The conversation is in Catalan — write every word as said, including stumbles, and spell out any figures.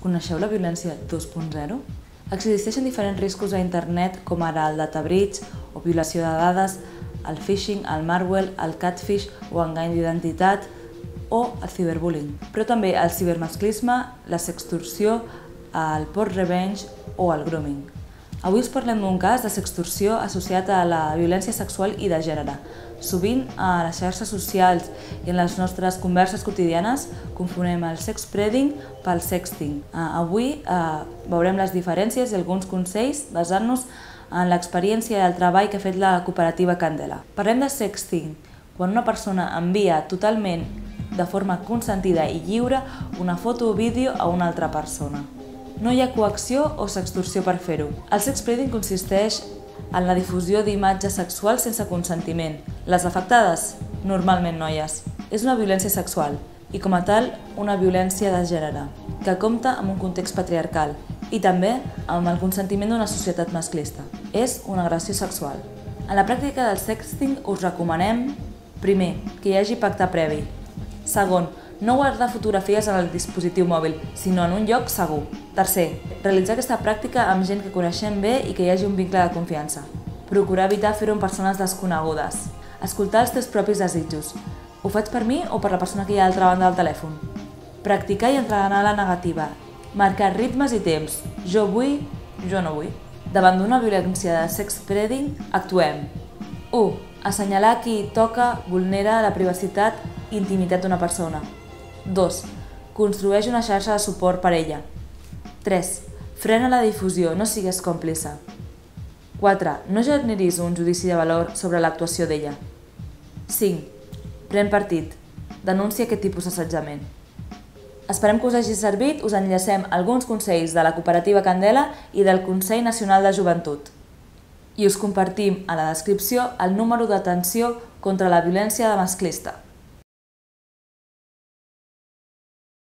Coneixeu la violència dos punt zero? Existeixen diferents riscos a internet com ara el data breach o violació de dades, el phishing, el malware, el catfish o engany d'identitat o el ciberbullying. Però també el cibermasclisme, la sextorsió, el porn revenge o el grooming. Avui us parlem d'un cas de sextorsió associat a la violència sexual i de gènere. Sovint, a les xarxes socials i en les nostres converses quotidianes confonem el sexspreading pel sexting. Avui veurem les diferències i alguns consells basant-nos en l'experiència i el treball que ha fet la cooperativa Candela. Parlem de sexting, quan una persona envia totalment de forma consentida i lliure una foto o vídeo a una altra persona. No hi ha coacció o sextorsió per fer-ho. El sexspreading consisteix en la difusió d'imatges sexuals sense consentiment. Les afectades, normalment noies. És una violència sexual i, com a tal, una violència de gènere, que compta amb un context patriarcal i també amb el consentiment d'una societat masclista. És una agressió sexual. En la pràctica del sexting us recomanem, primer, que hi hagi pacte previ. Segon, no guardar fotografies en el dispositiu mòbil, sinó en un lloc segur. Tercer, realitzar aquesta pràctica amb gent que coneixem bé i que hi hagi un vincle de confiança. Procurar evitar fer-ho amb persones desconegudes. Escoltar els teus propis desitjos. Ho faig per mi o per la persona que hi ha a l'altra banda del telèfon? Practicar i entrenar la negativa. Marcar ritmes i temps. Jo vull, jo no vull. Davant d'una violència de sexspreading, actuem. u. Assenyalar qui toca, vulnera la privacitat i intimitat d'una persona. dos. Construeix una xarxa de suport per ella. tres. Frena la difusió, no sigues còmplice. quatre. No generis un judici de valor sobre l'actuació d'ella. cinc. Pren partit. Denuncia aquest tipus d'assetjament. Esperem que us hagi servit, us enllacem alguns consells de la cooperativa Candela i del Consell Nacional de Joventut. I us compartim a la descripció el número d'atenció contra la violència masclista.